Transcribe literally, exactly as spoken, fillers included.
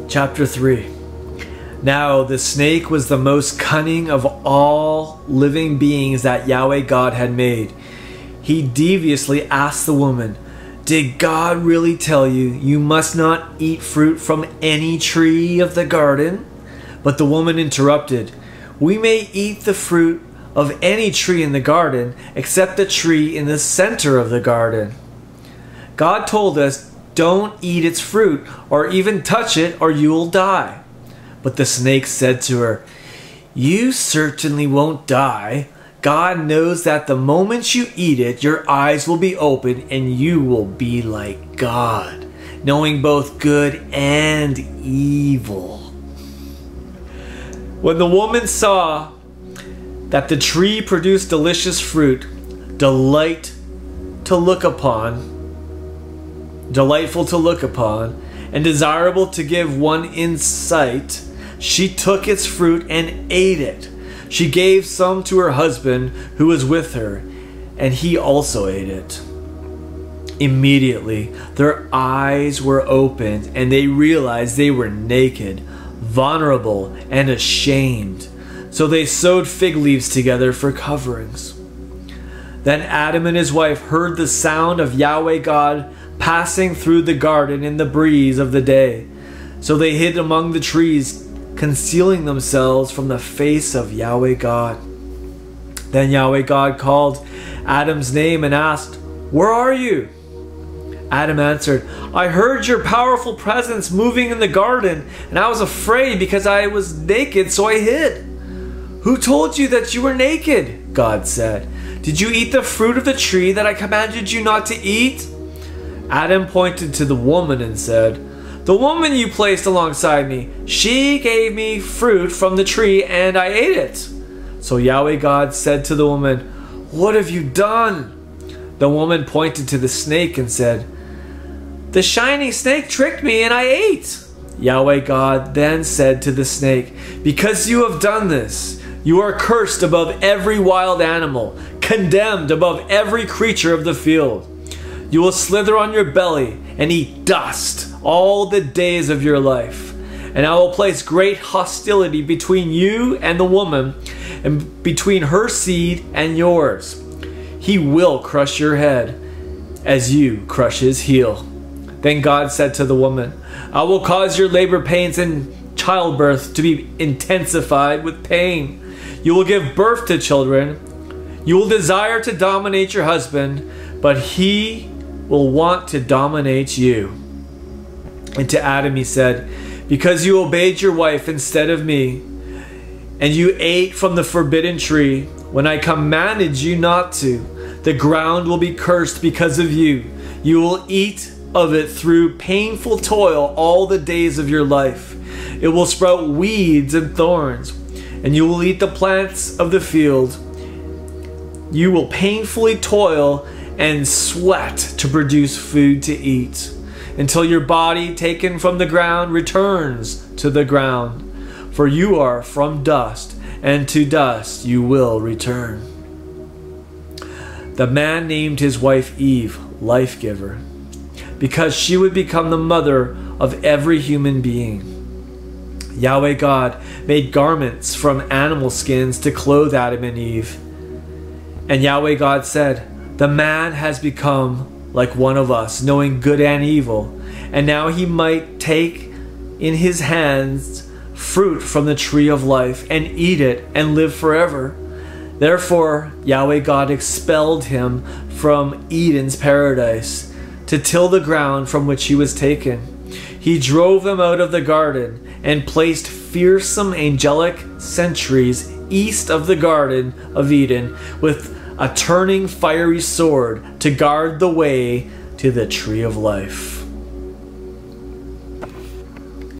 Chapter three. Now the snake was the most cunning of all living beings that Yahweh God had made. He deviously asked the woman, "Did God really tell you you must not eat fruit from any tree of the garden?" But the woman interrupted, "We may eat the fruit of any tree in the garden except the tree in the center of the garden. God told us, don't eat its fruit or even touch it or you will die." But the snake said to her, "You certainly won't die. God knows that the moment you eat it, your eyes will be open and you will be like God, knowing both good and evil." When the woman saw that the tree produced delicious fruit, delight to look upon, delightful to look upon, and desirable to give one insight, she took its fruit and ate it. She gave some to her husband who was with her, and he also ate it. Immediately, their eyes were opened, and they realized they were naked, vulnerable, and ashamed. So they sewed fig leaves together for coverings. Then Adam and his wife heard the sound of Yahweh God passing through the garden in the breeze of the day. So they hid among the trees, concealing themselves from the face of Yahweh God. Then Yahweh God called Adam's name and asked, "Where are you?" Adam answered, "I heard your powerful presence moving in the garden, and I was afraid because I was naked, so I hid." "Who told you that you were naked?" God said. "Did you eat the fruit of the tree that I commanded you not to eat?" Adam pointed to the woman and said, "The woman you placed alongside me, she gave me fruit from the tree and I ate it." So Yahweh God said to the woman, "What have you done?" The woman pointed to the snake and said, "The shining snake tricked me and I ate." Yahweh God then said to the snake, "Because you have done this, you are cursed above every wild animal, condemned above every creature of the field. You will slither on your belly and eat dust all the days of your life. And I will place great hostility between you and the woman, and between her seed and yours. He will crush your head as you crush his heel." Then God said to the woman, "I will cause your labor pains in childbirth to be intensified with pain. You will give birth to children. You will desire to dominate your husband, but he will want to dominate you." And to Adam he said, "Because you obeyed your wife instead of me, and you ate from the forbidden tree, when I commanded you not to, the ground will be cursed because of you. You will eat of it through painful toil all the days of your life. It will sprout weeds and thorns, and you will eat the plants of the field. You will painfully toil and sweat to produce food to eat, until your body taken from the ground returns to the ground. For you are from dust, and to dust you will return." The man named his wife Eve, Life Giver, because she would become the mother of every human being. Yahweh God made garments from animal skins to clothe Adam and Eve. And Yahweh God said, "The man has become like one of us, knowing good and evil, and now he might take in his hands fruit from the tree of life and eat it and live forever." Therefore Yahweh God expelled him from Eden's paradise to till the ground from which he was taken. He drove them out of the garden and placed fearsome angelic sentries east of the Garden of Eden with a turning fiery sword to guard the way to the tree of life.